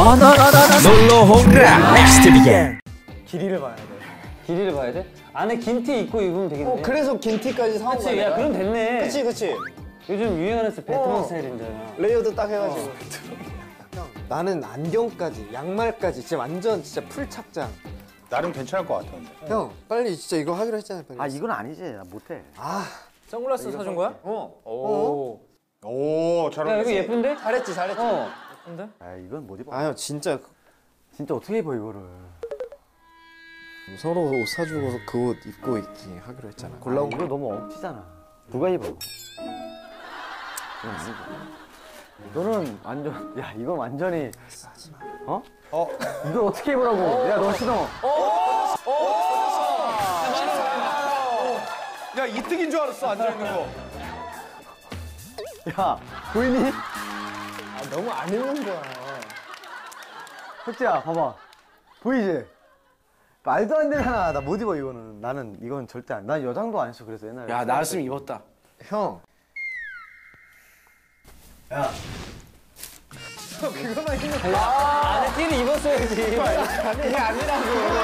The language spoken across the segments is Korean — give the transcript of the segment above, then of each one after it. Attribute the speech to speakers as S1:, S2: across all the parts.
S1: 놀러 홍라 넥스트 비겐.
S2: 길이를 봐야 돼.
S3: 길이를 봐야 돼? 안에 긴 티 입고 입으면 되겠네.
S2: 그래서 긴 티까지 사온 거야.
S3: 그치, 야 그럼 됐네.
S2: 그치.
S3: 요즘 유행하는 베트남 스타일인데.
S2: 레이어드 딱 해가지고. 형, 나는 안경까지, 양말까지 진짜 완전 진짜 풀 착장.
S4: 나름 괜찮을 것 같았는데.
S2: 형, 빨리 진짜 이거 하기로 했잖아요. 빨리.
S5: 아 이건 아니지, 나 못해.
S2: 아,
S3: 선글라스 사준 거야?
S4: 오, 잘
S3: 야 이거
S4: 어울렸어.
S3: 예쁜데?
S2: 잘했지.
S3: 예쁜데?
S5: 아 이건 못 입어.
S2: 아, 형 진짜
S5: 진짜 어떻게 입어 이거를?
S2: 서로 옷 사주고서 그 옷 입고 있기 하기로 했잖아.
S5: 골라온 이거 너무 억지잖아. 누가 입어? 이건 아니고. 이거는 완전, 야 이건 완전히. 어? 이걸 어떻게 입으라고? 야 너 신어.
S4: 야, 이특인 줄 알았어, 앉아있는 거.
S5: 야 보이니?
S2: 아, 너무 안 입는 거야.
S5: 혁지야 봐봐. 보이지? 말도 안 되잖아. 나 못 입어 이거는. 나는 이건 절대 안. 난 여장도 안 했어. 그래서 옛날에.
S1: 야 나였으면 입었다.
S2: 형.
S5: 야.
S2: 그거만 입는 거야.
S3: 안에 티는 입었어야지.
S2: 그게 아니라고.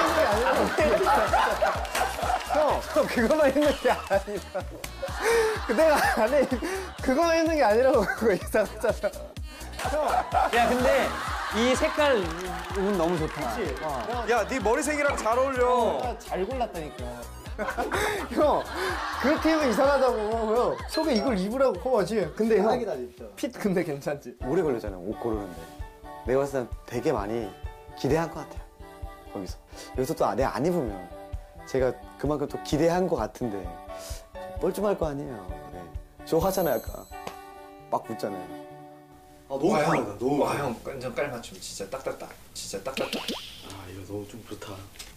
S2: 형, 그거만 입는 게 아니라고. 내가 안에 그거만 입는 게 아니라고. 그거 이상하잖아.
S3: 야 근데 이 색깔은 너무 좋다.
S4: 야, 네 머리색이랑 잘 어울려.
S2: 잘 골랐다니까. 형, 그렇게 입으면 이상하다고. 형, 속에 이걸 입으라고. 봐봐, 지금. 근데 형, 핏 근데 괜찮지?
S5: 오래 걸렸잖아. 옷 고르는데. 내가 봤을 땐 되게 많이 기대한 것 같아요. 거기서. 여기서 또 내가 안 입으면 제가 그만큼 또 기대한 것 같은데 뻘쭘할 거 아니에요. 네. 좋아하잖아요, 아까. 막 붙잖아요. 너무 과하다. 너무
S2: 와, 형, 완전 깔맞춤. 진짜 딱딱딱. 진짜 딱딱딱.
S5: 아 이거 너무 좀 그렇다.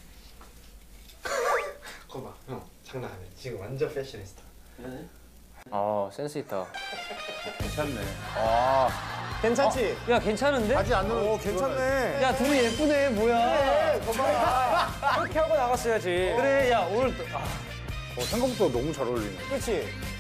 S2: 거봐, 형, 장난 아니야. 지금 완전 패셔니스타.
S3: 센스 있다.
S4: 괜찮네.
S2: 괜찮지?
S3: 야 괜찮은데?
S4: 하지 않는 거 괜찮네.
S3: 야 둘이 예쁘네 뭐야.
S2: 거봐.
S3: 이렇게 하고 나갔어야지. 그래 야 오늘
S4: 생각보다 너무 잘 어울리네.
S2: 그렇지?